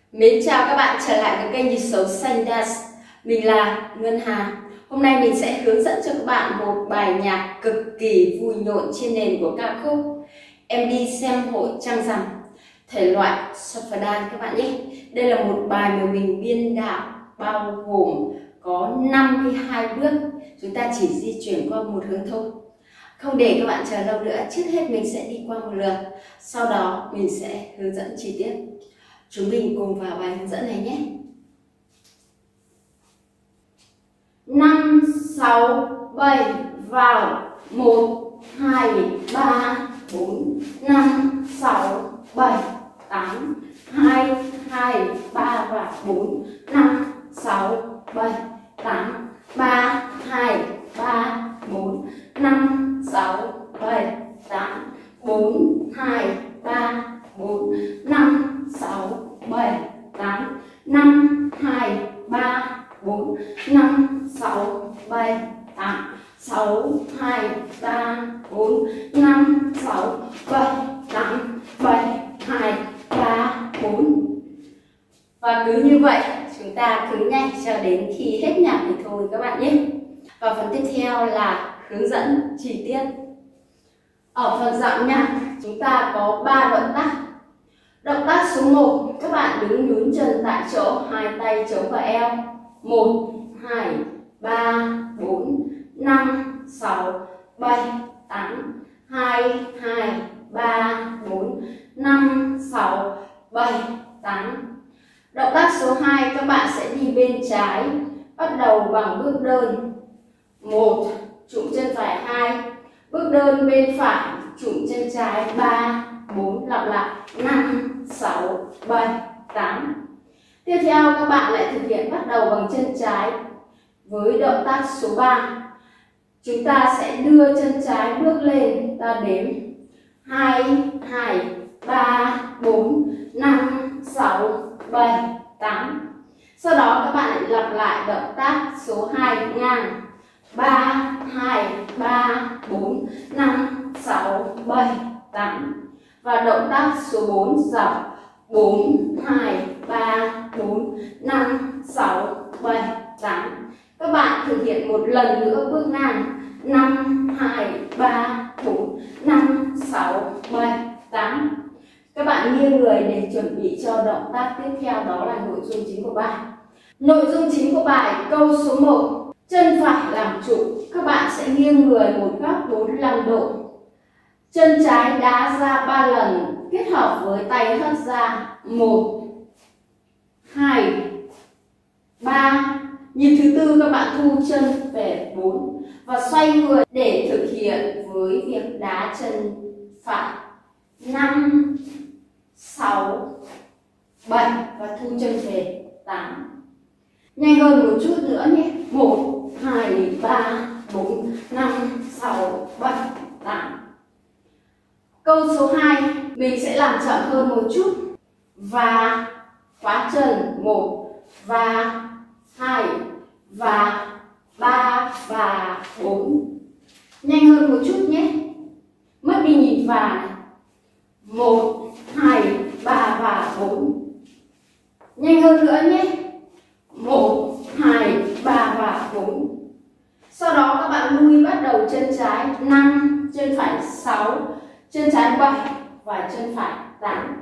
Mến chào các bạn trở lại với kênh Nhịp Sống Xanh Dance. Mình là Ngân Hà. Hôm nay mình sẽ hướng dẫn cho các bạn một bài nhạc cực kỳ vui nhộn trên nền của ca khúc Em Đi Xem Hội Trăng Rằm, thể loại shuffle dance các bạn nhé. Đây là một bài mà mình biên đạo bao gồm có 52 bước. Chúng ta chỉ di chuyển qua một hướng thôi. Không để các bạn chờ lâu nữa, trước hết mình sẽ đi qua một lượt, sau đó mình sẽ hướng dẫn chi tiết. Chúng mình cùng vào bài hướng dẫn này nhé. 5, 6, 7 vào. 1, 2, 3, 4, 5, 6, 7, 8. 2, 2, 3 và 4, 5, 6, 7, 8. 3, 2, 3, 4, 5, 6, 7, 8. 4, 2, 3, 4, 5, 6, 7, 8. 5, 2, 3, 4, 5, 6, 7, 8. 6, 2, 3, 4, 5, 6, 7, 8. 7, 2, 3, 4. Và cứ như vậy, chúng ta cứ nhảy cho đến khi hết nhạc thì thôi các bạn nhé. Và phần tiếp theo là hướng dẫn chi tiết. Ở phần dạo nhạc, chúng ta có 3 động tác. Động tác số 1, các bạn đứng nhún chân tại chỗ, hai tay chống vào eo. 1, 2, 3, 4, 5, 6, 7, 8. 2, 2, 3, 4, 5, 6, 7, 8. Động tác số 2, các bạn sẽ đi bên trái, bắt đầu bằng bước đơn. 1, trụng chân phải 2, bước đơn bên phải, trụng chân trái 3, 4, lặp lại 5, 6, 7, 8. Tiếp theo các bạn lại thực hiện bắt đầu bằng chân trái. Với động tác số 3, chúng ta sẽ đưa chân trái bước lên, ta đếm 2, 2, 3, 4, 5, 6, 7, 8. Sau đó các bạn lại lặp lại động tác số 2 ngang. 3, 2, 3, 4, 5, 6, 7, 8. Và động tác số 4 dọc. 4, 2, 3, 4, 5, 6, 7, 8. Các bạn thực hiện một lần nữa bước ngang. 5, 2, 3, 4, 5, 6, 7, 8. Các bạn nghiêng người để chuẩn bị cho động tác tiếp theo, đó là nội dung chính của bài. Nội dung chính của bài câu số 1, chân phải làm trụ. Các bạn sẽ nghiêng người một góc 45 độ. Chân trái đá ra 3 lần, kết hợp với tay hất ra. 1, 2, 3. Nhịp thứ tư các bạn thu chân về 4 và xoay người để thực hiện với việc đá chân phải. 5, 6, 7 và thu chân về 8. Nhanh hơn một chút nữa nhé. 1, 2, 3, 4, 5, 6, 7, 8. Câu số 2 mình sẽ làm chậm hơn một chút. Và khóa chân 1 và 2 và 3 và 4. Nhanh hơn một chút nhé. Mất đi nhịp và này. 1, 2, 3 và 4. Nhanh hơn nữa nhé. 1, 2, 3 và 4. Sau đó các bạn lui bắt đầu chân trái 5, chân phải 6, chân trái 7 và chân phải 8.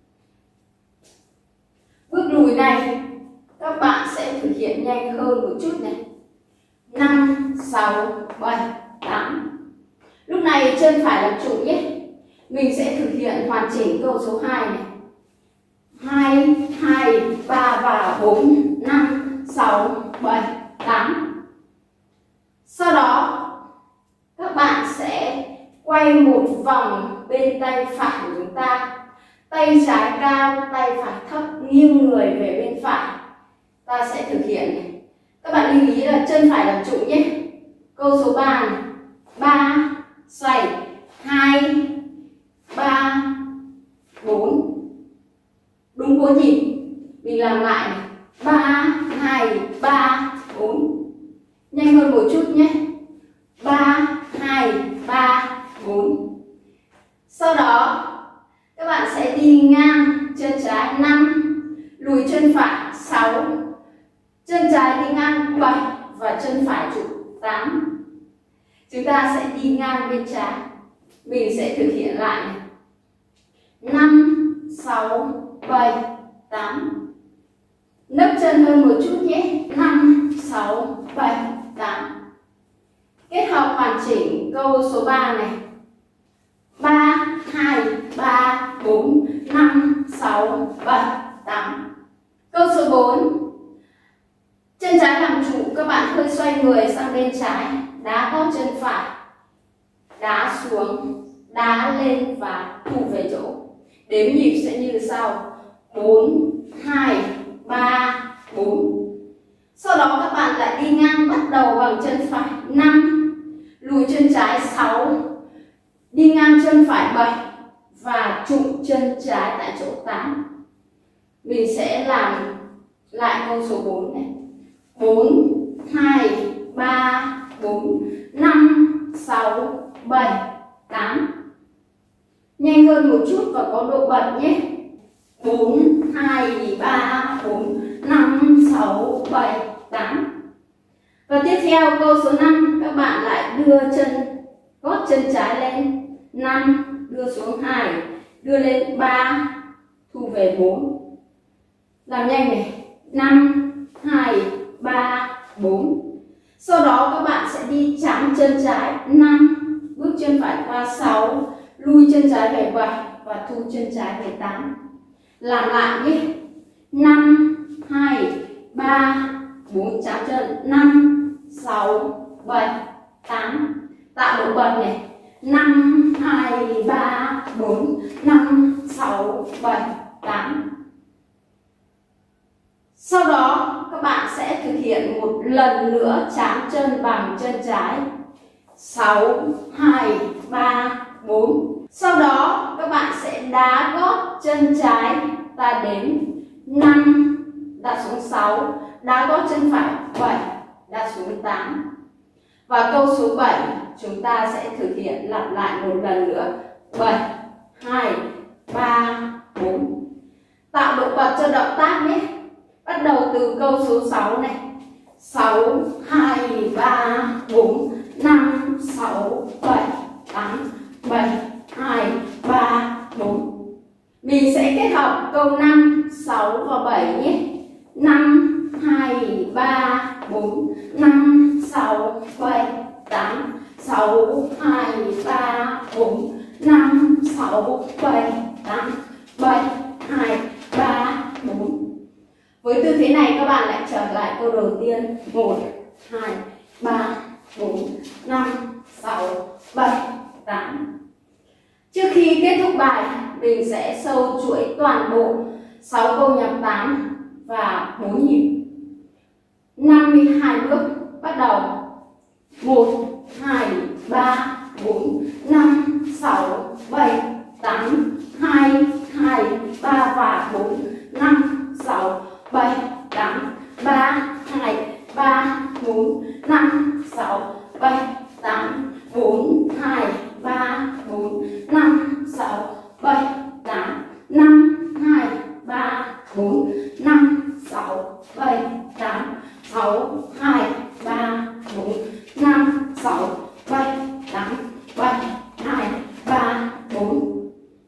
Bước lùi này các bạn sẽ thực hiện nhanh hơn một chút này. 5, 6, 7, 8. Lúc này chân phải làm trụ nhé. Mình sẽ thực hiện hoàn chỉnh câu số 2 này. 2, 2, 3 và 4, 5, 6, 7, 8. Sau đó các bạn sẽ quay một vòng bên tay phải của chúng ta. Tay trái cao, tay phải thấp, nghiêng người về bên phải. Ta sẽ thực hiện này. Các bạn lưu ý là chân phải làm trụ nhé. Câu số 3 này. 3, xoay. 2, 3, 4. Đúng có nhịp. Mình làm lại này. 3, 2, 3, 4. Nhanh hơn một chút nhé. 3, 2, 3, 4. Sau đó các bạn sẽ đi ngang chân trái 5, lùi lùi chân phải 6, chân trái đi ngang 7 và chân phải trụ 8. Chúng ta sẽ đi ngang bên trái. Mình sẽ thực hiện lại này. 5, 6, 7, 8. Nấp chân hơn một chút nhé. 5, 6, 7, 8. Kết hợp hoàn chỉnh câu số 3 này. 3, 2, 3, 4, 5, 6, 7, 8. Câu số 4. Chân trái làm trụ, các bạn hơi xoay người sang bên trái, đá gót chân phải, đá xuống, đá lên và thu về chỗ. Đếm nhịp sẽ như sau: 4, 2, 3, 4. Sau đó các bạn lại đi ngang, bắt đầu bằng chân phải 5, lùi chân trái 6, đi ngang chân phải 7 và trụ chân trái tại chỗ 8. Mình sẽ làm lại câu số 4 này. 4, 2, 3, 4, 5, 6, 7, 8. Nhanh hơn một chút và có độ bật nhé. 4, 2, 3, 4, 5, 6, 7, 8. Và tiếp theo câu số 5, các bạn lại đưa gót chân trái lên 5, đưa xuống 2, đưa lên 3, thu về 4. Làm nhanh này. 5, 2, 3, 4. Sau đó các bạn sẽ đi chạm chân trái 5, bước chân phải qua 6, lui chân trái về 7 và thu chân trái về 8. Làm lại nhé. 5, 2, 3, 4, chạm chân 5, 6, 7, 8. Tạo độ bật này. 5, 2, 3, 4, 5, 6, 7, 8. Sau đó các bạn sẽ thực hiện một lần nữa chạm chân bằng chân trái. 6, 2, 3, 4. Sau đó các bạn sẽ đá gót chân trái, ta đếm 5, đặt xuống 6, đá gót chân phải 7, đặt xuống 8. Và câu số 7 chúng ta sẽ thực hiện lặp lại một lần nữa. 7, 2, 3, 4. Tạo độ bật cho động tác nhé. Bắt đầu từ câu số 6 này. 6, 2, 3, 4, 5, 6, 7, 8, 7, 2, 3, 4. Mình sẽ kết hợp câu 5, 6 và 7 nhé. 5, 2, 3, 4, 5, 6, 7, 8, 6, 2, 3, 4, 5, 6, 7, 8, 7, 2, 3, 4. Với tư thế này các bạn lại trở lại câu đầu tiên. 1, 2, 3, 4, 5, 6, 7, 8. Trước khi kết thúc bài, mình sẽ sâu chuỗi toàn bộ 6 câu nhạc 8 và 4 nhịp. 52 bước. Bắt đầu. 1, 2, 3, 4, 5, 6, 7, 8, 2, 2, 3 và 4, 5, 6, 7, 8, 3, 2, 3, 4, 5, 6, 7, 8, 4, 2, 3, 4, 5, 6, 7, 8, 5, 2, 3, 4, 5, 6, 7, 8, 6, 2, 3, 4, 5, 6, 7, 8, 7, 2, 3, 4.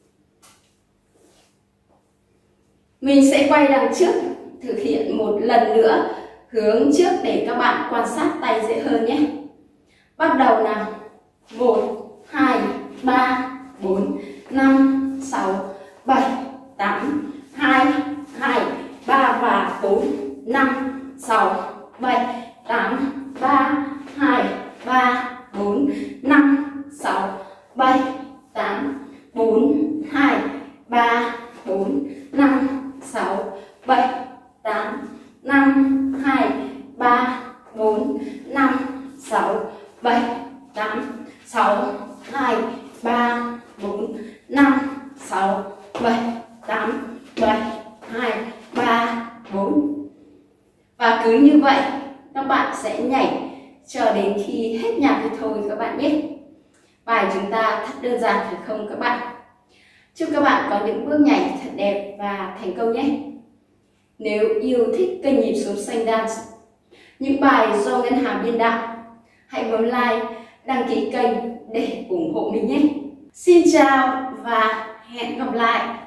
Mình sẽ quay đằng trước, thực hiện một lần nữa, hướng trước để các bạn quan sát tay dễ hơn nhé. Bắt đầu nào. 1, 2, 3, 4, 5, 6, 7, 8, 2, 2, 3 và 4, 5, 6, 7, 8, 3, 2, 3, 4, 5, 6, 7, 8, 4, 2, 3, 4, 5, 6, 7, 8, 5, 2, 3, 4, 5, 6, 7, 8, 6, 2, 3, 4, 5, 6, 7, 8, 7, 2, 3, 4. Và cứ như vậy các bạn sẽ nhảy cho đến khi hết nhạc thì thôi các bạn nhé. Bài chúng ta thật đơn giản phải không các bạn? Chúc các bạn có những bước nhảy thật đẹp và thành công nhé. Nếu yêu thích kênh Nhịp Sống Xanh Dance, những bài do Ngân Hà biên đạo, hãy bấm like, đăng ký kênh để ủng hộ mình nhé. Xin chào và hẹn gặp lại.